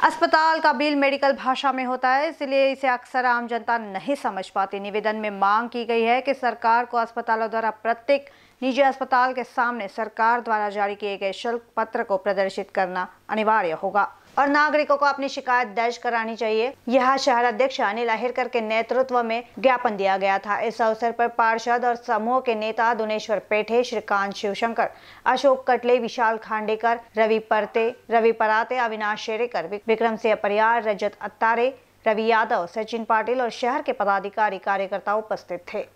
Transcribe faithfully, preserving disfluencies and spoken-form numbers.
अस्पताल का bill medical भाषा में होता है, इसलिए इसे अक्सर आम जनता नहीं समझ पाती। निवेदन में मांग की गई है कि सरकार को अस्पतालों द्वारा प्रत्येक निजी अस्पताल के सामने सरकार द्वारा जारी किए गए शुल्क पत्र को प्रदर्शित करना अनिवार्य होगा और नागरिकों को अपनी शिकायत दर्ज करानी चाहिए। यह शहर अध्यक्ष अनिल अहिरकर के नेतृत्व में ज्ञापन दिया गया था। इस अवसर पर पार्षद और समूह के नेता दुनेश्वर पेठे, श्रीकांत शिवशंकर, अशोक कटले, विशाल खांडेकर, रवि परते, रवि पराते, अविनाश शेरेकर, विक्रम सिंह परियार, रजत अत्तारे, रवि यादव, सचिन पाटिल और शहर के पदाधिकारी कार्यकर्ता उपस्थित थे।